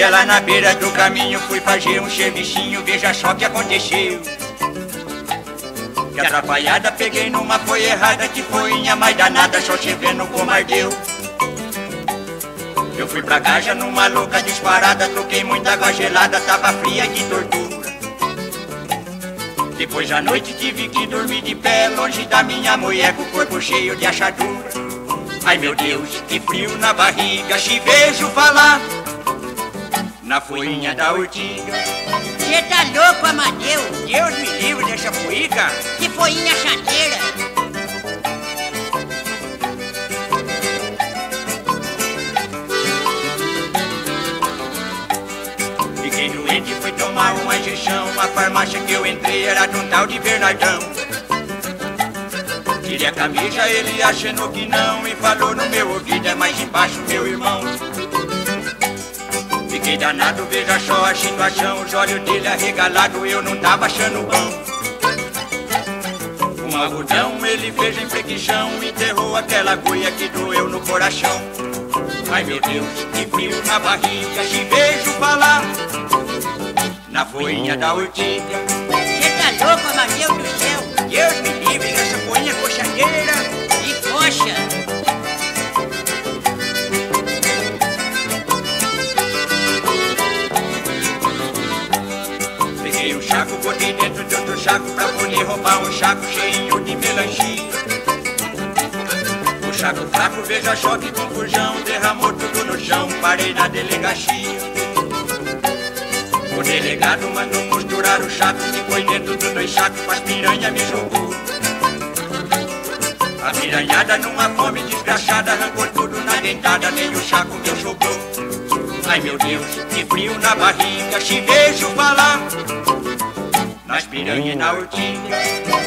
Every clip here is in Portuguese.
dia lá na beira do caminho fui fazer um serviçinho, veja só que aconteceu. Que atrapalhada peguei numa foi errada, que foinha mais danada, só se vendo como ardeu. Eu fui pra casa numa louca disparada, toquei muita água gelada, tava fria de tortura. Depois à noite tive que dormir de pé, longe da minha mulher, com o corpo cheio de achadura. Ai meu Deus, que frio na barriga, te vejo falar na foinha da urtiga. Cê tá louco, Amadeu? Deus me livre dessa foiga. Que foinha chateira. Fiquei doente e fui tomar uma injeção. A farmácia que eu entrei era de um tal de Bernardão. Tirei a camisa, ele achando que não, e falou no meu ouvido, é mais embaixo, meu irmão. Fiquei danado, veja só a situação, os olhos dele arregalados, eu não tava achando bom. Um algodão ele fez em flexão, enterrou aquela agulha que doeu no coração. Ai meu Deus, que frio na barriga, te vejo falar na foinha da urtiga. Cê tá louco, Amadeu do céu? Deus me livre dessa foinha coxadeira. E coxa. Peguei um saco, botei dentro de outro saco pra poder roubar um saco cheio de melancia. O saco fraco, veja só que confusão, derramou tudo no chão, parei na delegacia. O delegado mandou costurar o saco, que foi dentro dos dois sacos, as piranha me jogou. A piranhada numa fome desgraçada, arrancou tudo na dentada, nem o saco meu sobrou. Ai meu Deus, que frio na barriga, te vejo falar nas piranhas e na urtiga.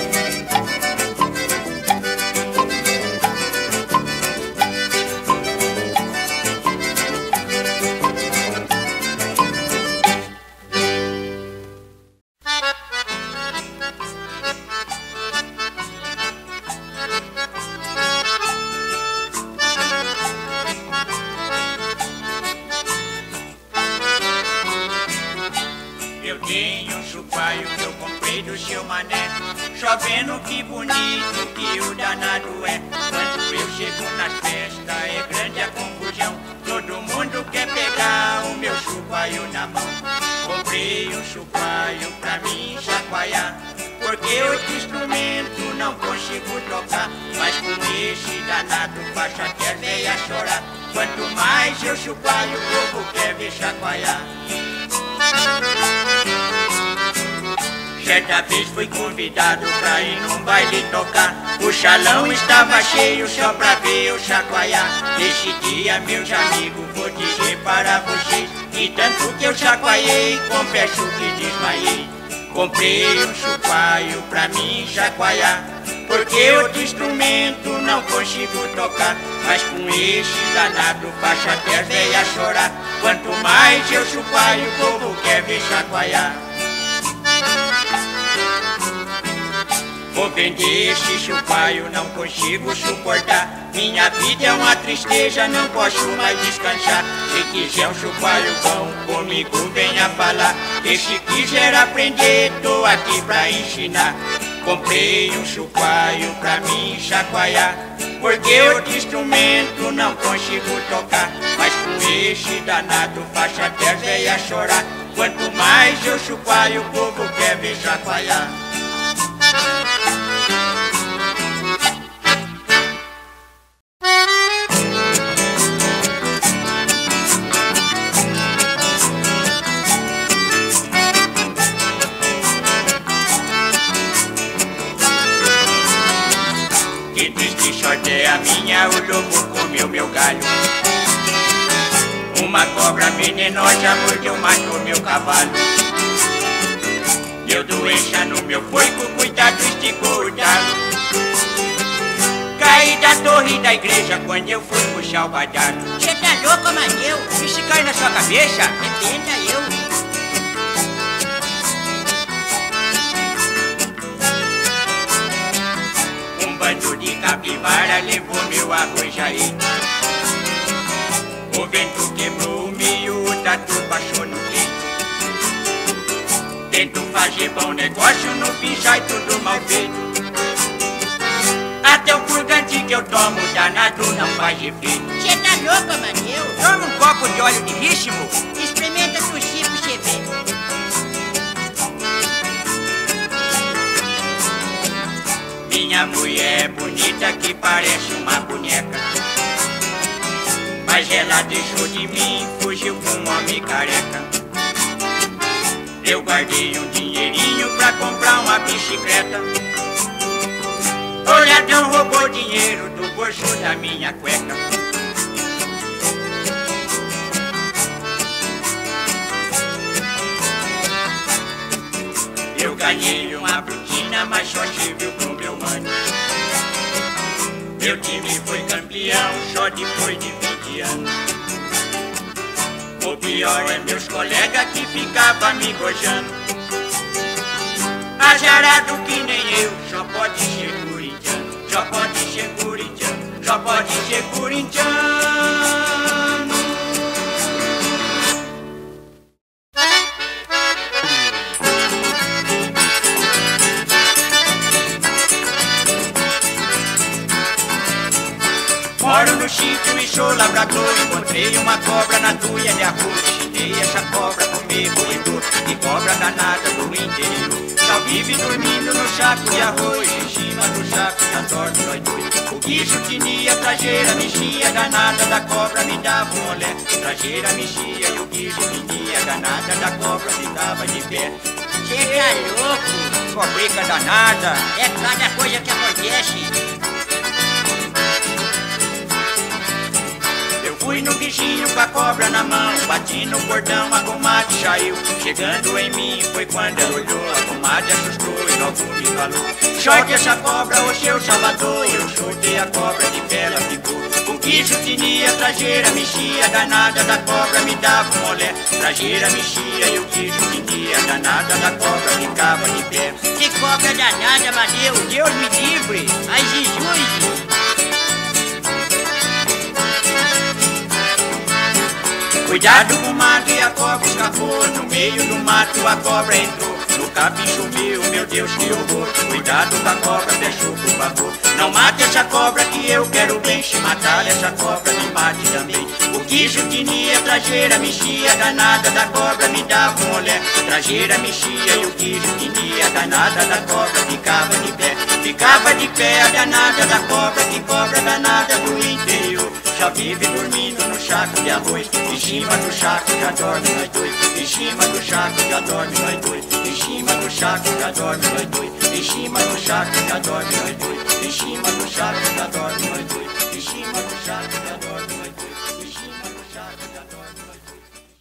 Eu tenho um chupaio que eu comprei do seu mané, chovendo que bonito que o danado é. Quando eu chego nas festas é grande a confusão, todo mundo quer pegar o meu chupaio na mão. Comprei um chupaio pra mim chacoalhar, porque outro instrumento não consigo tocar, mas com esse danado faço até a véia chorar. Quanto mais eu chupaio, o povo quer ver chacoalhar. Certa vez fui convidado pra ir num baile tocar, o salão estava cheio só pra ver eu chacoalhar. Nesse dia, meus amigos, vou dizer para vocês, e tanto que eu chacoalhei, confesso que desmaiei. Comprei um chupaio pra mim chacoalhar, porque outro instrumento não consigo tocar, mas com esse danado faço até as velhas chorar. Quanto mais eu chupaio, o povo quer ver chacoalhar. Vou vender esse chupaio, não consigo suportar, minha vida é uma tristeza, não posso mais descansar. Se quiser um chupaio bom, comigo venha falar, e se quiser aprender, tô aqui pra ensinar. Comprei um chupaio pra mim chacoalhar, porque outro instrumento não consigo tocar, mas com esse danado faço até as velhas chorar. Quanto mais eu chupaio, o povo quer ver chacoalhar. Que triste sorte é a minha, o lobo comeu meu galho. Uma cobra venenosa mordeu, matou meu cavalo. Deu doença no meu porco, cuidado, esticou o talo. Caí da torre da igreja quando eu fui puxar o badalo. Cê tá louco, Amadeu? E se cai na sua cabeça? Dependa eu. Um bando de capivara levou meu arroz aí. O vento quebrou o milho, o tatu baixou mas é bom negócio no fim sai tudo mal feito. Até o purgante que eu tomo danado não faz efeito. Você tá louco, Amadeu? Toma um copo de óleo de rícimo. Experimenta tossir pra você ver. Minha mulher é bonita que parece uma boneca, mas ela deixou de mim, fugiu com um homem careca. Eu guardei um dinheirinho pra comprar uma bicicleta. O ladrão roubou dinheiro do bolso da minha cueca. Eu ganhei uma botina, mas só serviu pro meu mano. Meu time foi campeão só depois de 20 anos. O pior é meus colegas que ficavam me gojando. Azarado que nem eu, só pode ser corintiano. Só pode ser corintiano, só pode ser corintiano. Moro no sítio e sou lavrador. Encontrei uma cobra na tuia de arroz. Chinei essa cobra comer roedor. Que cobra danada do interior. Só vive dormindo no saco de arroz. Em cima do saco já dorme nós dois. O bicho tinha trajeira, mexia. Danada da cobra me dava um olé. Trajeira mexia e o bicho tinha. Danada da cobra me dava de pé. Você tá louco? Cobrica danada. É cada coisa que acontece. Fui no vizinho com a cobra na mão, bati no cordão, a comadre saiu. Chegando em mim foi quando ela olhou, a comadre assustou e logo me falou: solte essa cobra, ô seu salvador. Eu soltei a cobra, de pé ela ficou. O bicho tinha trajeira, mexia, danada da cobra me dava um olé. Trajeira mexia e o bicho tinha, danada da cobra ficava de pé. Que cobra danada, Amadeu? Deus me livre! Ai, Jesus! Cuidado com o mato e a cobra escapou. No meio do mato a cobra entrou. No capim choveu, meu Deus, que horror. Cuidado com a cobra, deixou por favor. Não mate essa cobra que eu quero bem. Se matar essa cobra, me mate também. O quicho tinha trajeira, mexia. Danada da cobra me dava um olé. Trajeira mexia e o quicho tinha. Danada da cobra ficava de pé. Ficava de pé a danada da cobra. Que cobra danada do interior. Já vive dormindo no saco de arroz. Em cima do saco já dorme nós dois. Em cima do saco já dorme nós dois. Em cima do saco já dorme nós dois. Em cima do saco já dorme nós dois. Em cima do saco já dorme nós dois. Em cima do saco já dorme nós dois. Em cima do saco já dorme nós dois.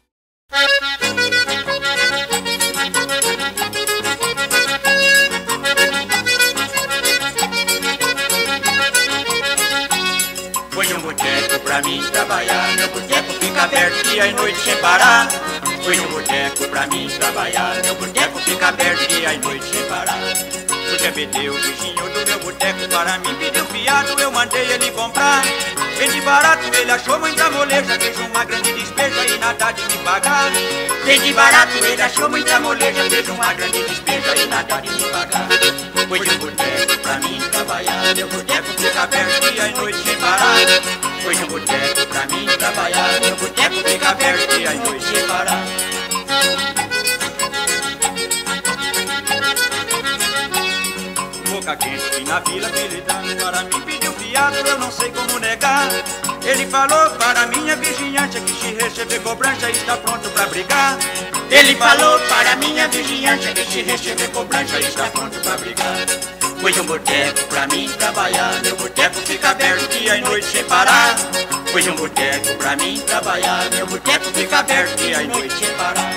Foi um boteco pra mim trabalhar. Meu boteco fica aberto dia e noite sem parar. Foi um boteco pra mim trabalhar. Meu boteco fica aberto dia e noite sem parar. O Zé Bedeu, o vizinho do meu boteco, para mim pediu fiado, eu mandei ele comprar. Vende barato, ele achou muita moleja, fez uma grande despesa e nada de me pagar. Vende barato, ele achou muita moleja, fez uma grande despesa e nada de me pagar. Foi um boteco pra mim trabalhar. Meu boteco fica aberto dia e noite sem parar. Foi um boteco pra mim trabalhar. Meu boteco fica aberto dia e noite sem parar. Boca quente que na vila Filidano para mim pediu fiado, eu não sei como negar. Ele falou para minha vizinhança que se receber cobrança está pronto pra brigar. Ele falou para minha vizinhança que se receber cobrança está pronto pra brigar. Foi um boteco pra mim trabalhar. Meu boteco fica aberto dia e noite sem parar. Foi um boteco pra mim trabalhar. Meu boteco fica aberto dia e noite sem parar.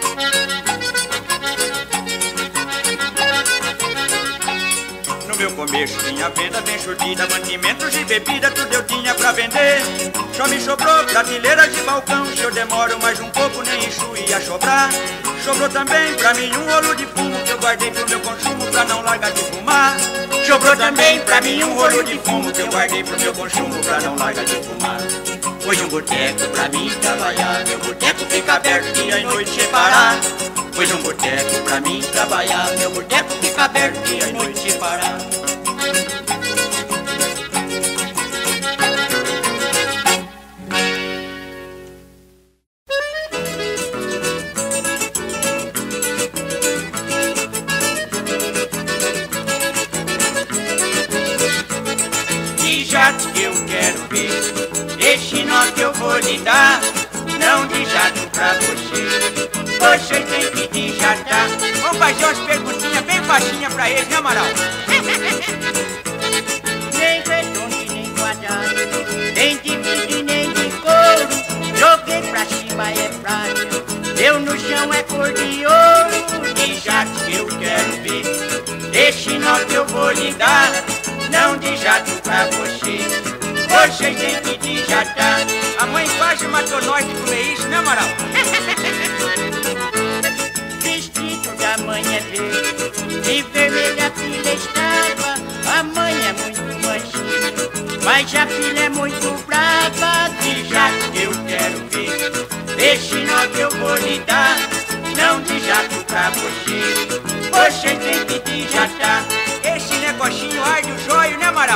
No meu começo tinha venda bem surtida, mantimentos e bebida, tudo eu tinha pra vender. Só me sobrou prateleiras de balcão. Se eu demoro mais um pouco nem isso ia sobrar. Sobrou também pra mim um rolo de fumo que eu guardei pro meu consumo pra não largar de fumar. Sobrou também pra mim um rolo de fumo que eu guardei pro meu consumo pra não largar de fumar. Foi um boteco pra mim trabalhar. Meu boteco fica aberto dia e noite sem parar. Foi Pois um boteco pra mim trabalhar, meu boteco fica aberto dia e noite sem parar. De jato que eu quero ver, este nó que eu vou lhe dar, não de jato pra você. Você tem que dejatar. Vamos fazer umas perguntinhas bem facinhas pra eles, né, Amaral? Nem redondo e nem quadrado, nem de vidro e nem de couro. Joguei pra cima é prata, deu no chão é cor de ouro. De jato que eu quero ver, este nó que eu vou lhe dar, não de jato pra você. Você tem que dejatar. A mãe quase matou nós de comer isso, né, Amaral? Vestido da mãe é verde, de vermelha a filha estava. A mãe é muito manchinha, mas a filha é muito brava. De jato que eu quero ver, este nó que eu vou lhe dar, não de jato pra você. Você tem que dejatar. Esse negocinho arde o joio, né, Amaral?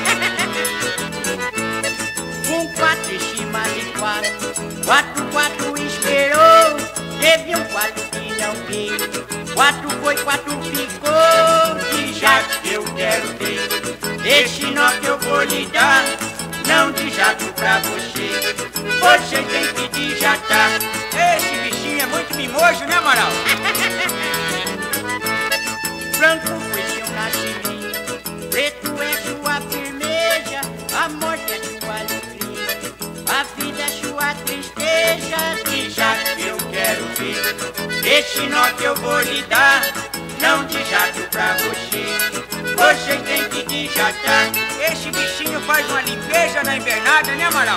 Um 4 em cima de 4, 4 esperou. Teve um 4 que não veio, 4 foi, 4 ficou. De jato que eu quero ver, este nó que eu vou lhe dar, não de jato pra você. Você tem que dejatar. Esse bichinho é muito mimoso, né, Amaral? Branco foi seu nascimento, preto é sua firmeza, a morte é sua alegria, a vida é sua tristeza. De jato que eu quero ver, este nó que eu vou lhe dar, não de jato pra você. Você tem que dejatar. Esse bichinho faz uma limpeza na invernada, né, Amaral?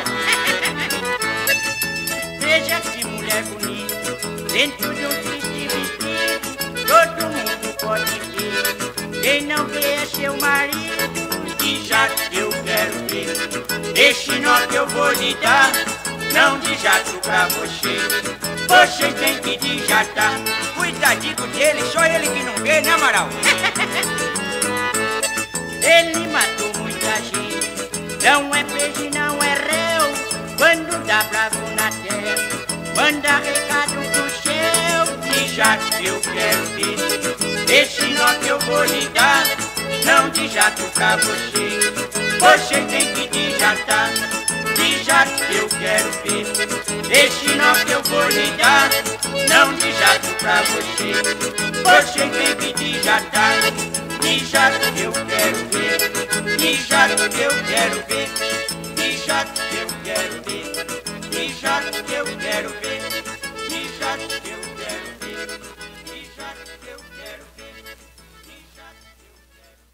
Veja que mulher bonita, dentro de um triste vestido, todo mundo pode ver, quem não vê é seu marido. De jato que eu quero ver, este nó que eu vou lhe dar, não de jato pra você. Você tem que dejatar. Cuidadinho dele, só ele que não vê, né, Amaral? Ele matou muita gente, não é preso e não é réu. Quando dá bravo na terra, manda recado pro céu. De jato que eu quero ver, este nó que eu vou lhe dar, não de jato pra você. Você tem que dejatar. De jato que eu quero ver, este nó que eu vou lhe dar, não de jato pra você. Você tem que dejatar. De jato que eu quero ver, de jato que eu quero ver, de jato que eu quero ver, de jato que eu quero ver, de jato que eu quero ver, de jato que eu quero ver, de jato que eu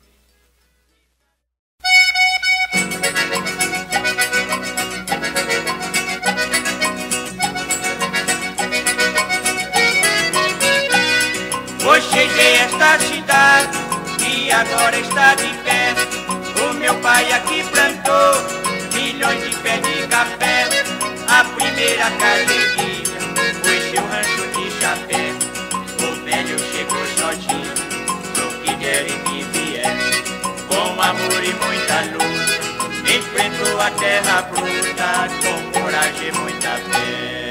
quero ver. Vou cheguei a esta cidade e agora está de pé. O meu pai aqui plantou milhões de pés de café. A primeira carneirinha foi seu rancho de chapé. O velho chegou sozinho, no que der e que vier, com amor e muita luz, enfrentou a terra bruta, com coragem e muita fé.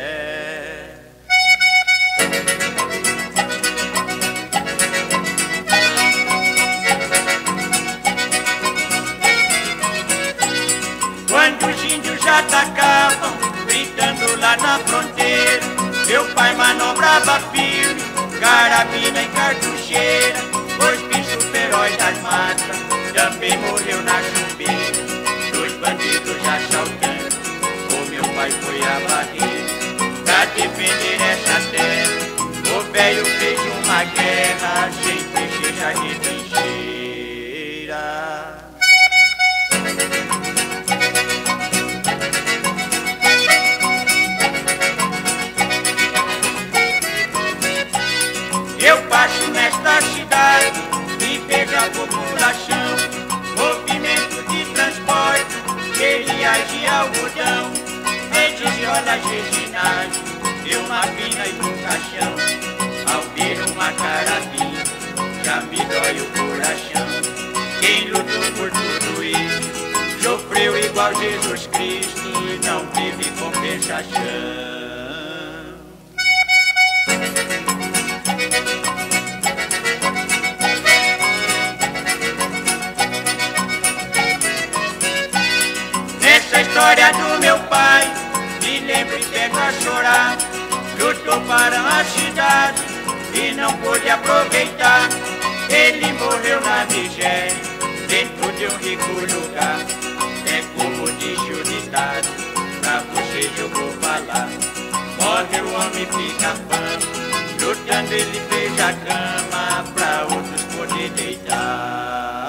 Quando os índios já atacavam, gritando lá na fronteira, meu pai manobrava firme, carabina e cartucheira. Pois bicho feroz das matas também morreu na chuveira, dos bandidos assaltantes, o meu pai foi a barreira. Pra defender essa terra, o velho fez uma guerra, sem precisa de trincheira. Eu passo nesta cidade e vejo a população, movimento de transporte, cereais e algodão, verde violas reginais, e uma pina e um caixão. Jesus Cristo não teve compensação. Nessa história do meu pai, me lembro e pego a chorar. Lutou para a cidade e não pôde aproveitar. Ele morreu na miséria, dentro de um rico lugar. É como diz o ditado, pra vocês eu vou falar. Morre o homem, fica fã, lutando ele fez a cama pra outros poder deitar.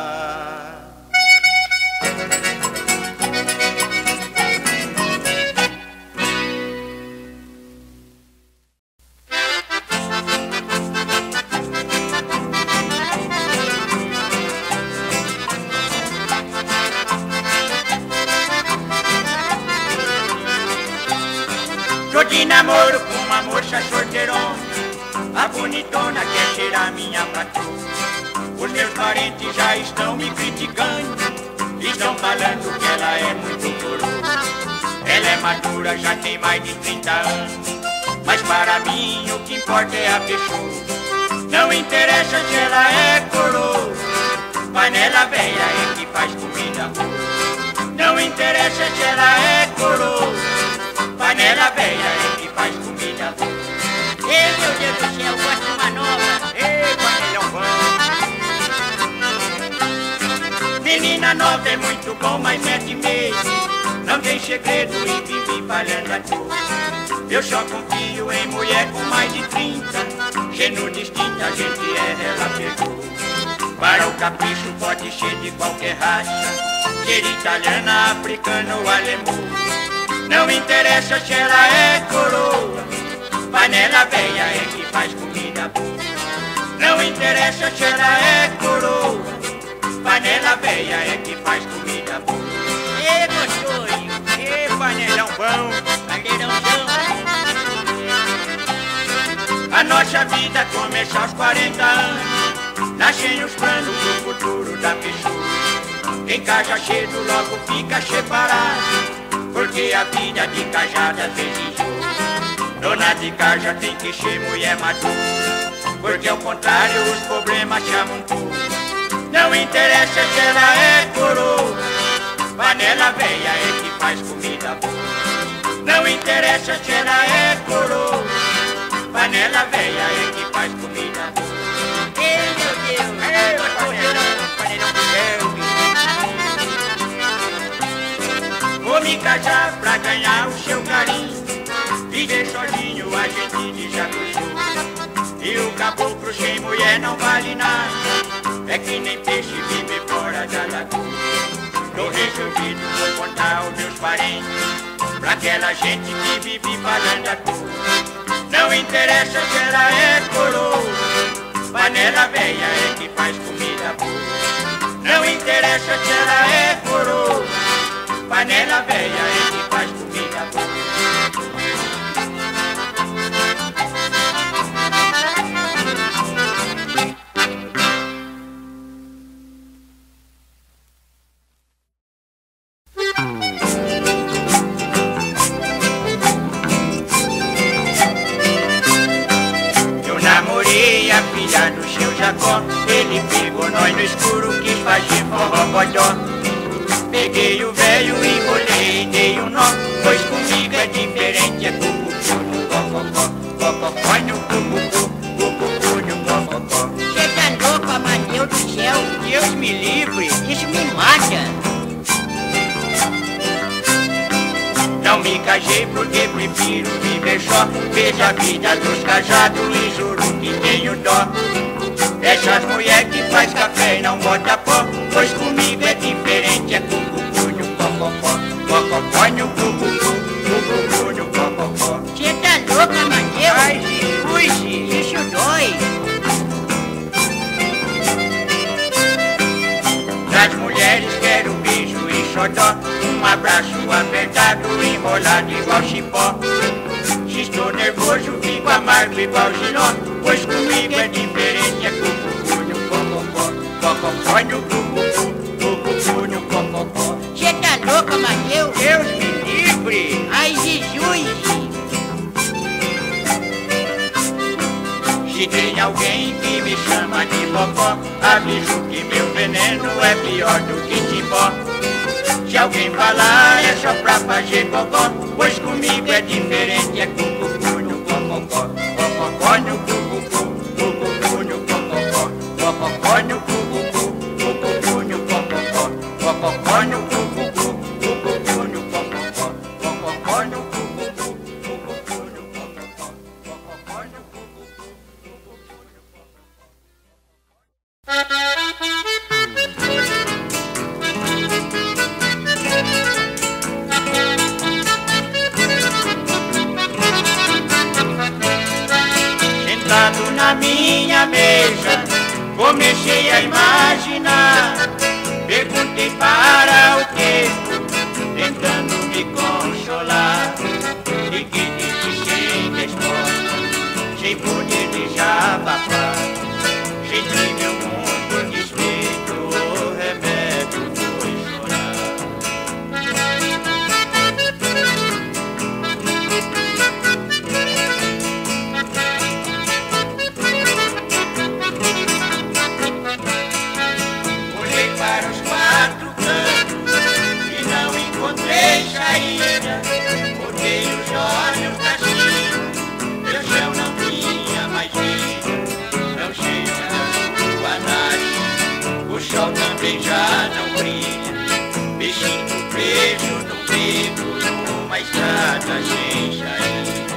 Tô de namoro com uma moça sorteirona, a bonitona quer cheirar minha patroa. Os meus parentes já estão me criticando, estão falando que ela é muito coroa. Ela é madura, já tem mais de 30 anos, mas para mim o que importa é a pessoa. Não interessa se ela é coroa, panela velha é que faz comida boa. Não interessa se ela é coroa, panela velha é que faz comida boa. Ei, meu Deus do céu, gosto de uma nova. Ei, panelão bom. Menina nova é muito bom, mas mete medo. Não tem segredo e vive falhando à toa. Eu só confio em mulher com mais de 30. Gênio distinto, a gente ela pegou. Para o capricho pode ser de qualquer raça, ser italiana, africana ou alemão. Não interessa se ela é coroa, panela velha é que faz comida boa. Não interessa se ela é coroa, panela velha é que faz comida boa. Ei, gostoso. Ei, panelão bom, Panelãozão. a nossa vida começa aos 40 anos, nascem os planos do futuro da pessoa. Quem casa cedo logo fica separado, porque a vida de casada às vezes enjoa. Dona de casa tem que ser mulher madura, porque ao contrário os problemas chamam tudo. Não interessa se ela é coroa, panela velha é que faz comida boa. Não interessa se ela é coroa, panela velha é que faz comida boa. Ei, meu Deus. Ei, panelão do céu. Vou me casar pra ganhar o seu carinho, viver sozinho a gente já gostou. E o caboclo sem mulher não vale nada, é que nem peixe viver fora da lagoa. Tô resolvido, vou contar aos meus parentes, pra aquela gente que vive falando à toa. Não interessa se ela é coroa, panela velha é que faz comida boa. Não interessa se ela é coroa, panela velha é que faz comida boa. Eu namorei a filha do seu Jacó, ele pegou nós no escuro, quis fazer forró-bodó. Peguei o velho, enrolei, dei um nó, pois comigo é diferente, é cucucu no cococó, cococó no cucucu, cucucu no cococó. Você tá louco, Amadeu do céu? Deus me livre, Isso me mata. não me casei porque prefiro viver só. Vejo a vida dos casados e juro que tenho dó. Essas mulheres que faz café e não bota pó, pois comigo é diferente, é cucucu no cococó, cococó no cucucu, cucucu no cococó. Você tá louco, Amadeu? Ai, Jesus, Isso dói. das mulheres quero beijo e xodó, um abraço apertado, enrolado igual cipó. Se estou nervoso, fico amargo igual giló, pois comigo é diferente, é cucucu no cococó, cococó no cucucu, cucucu no cococó. Você tá louco, boca, Mateus. Deus me livre. Ai, Jesus. Se tem alguém que me chama de vovó, aviso que meu veneno é pior do que timbó. Se alguém falar é só pra fazer vovó, pois comigo é diferente, é cucucu no cococó, cococó no cucucu, cucucu no cococó, cococó no cucucu, cucucu no cococó, cococó no cucucu, cucucu no cococó, cococó no cucucu, cucucu no cococó, cococó no cucucu. Sentado na minha mesa, comecei a imaginar. Perguntei para o tempo, tentando me consolar. Fiquei triste sem resposta, sem poder desabafar. Senti meu mundo desfeito, o remédio foi chorar. Olhei para os quatro cantos e não encontrei saída. Botei os olhos na China, meu chão não tinha mais vida. Não sei onde a lua nasce, o sol também já não brilha. Me sinto preso no beco, numa estrada sem saída.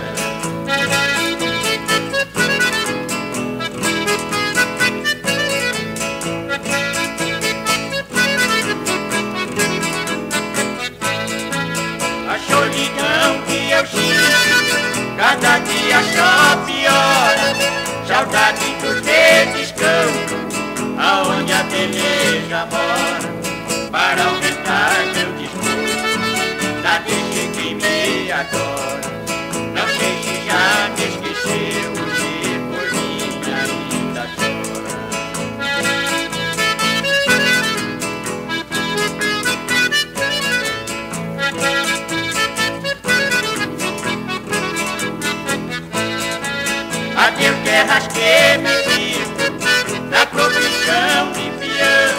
A solidão que eu sinto, cada dia só piora. Saudade dos verdes campos, aonde a beleza mora. Para aumentar meu desgosto, lá deixe quem me adora. Não sei se já me esqueceu, se por mim ainda chora. Adeus terras que me vivo, na profissão de peão.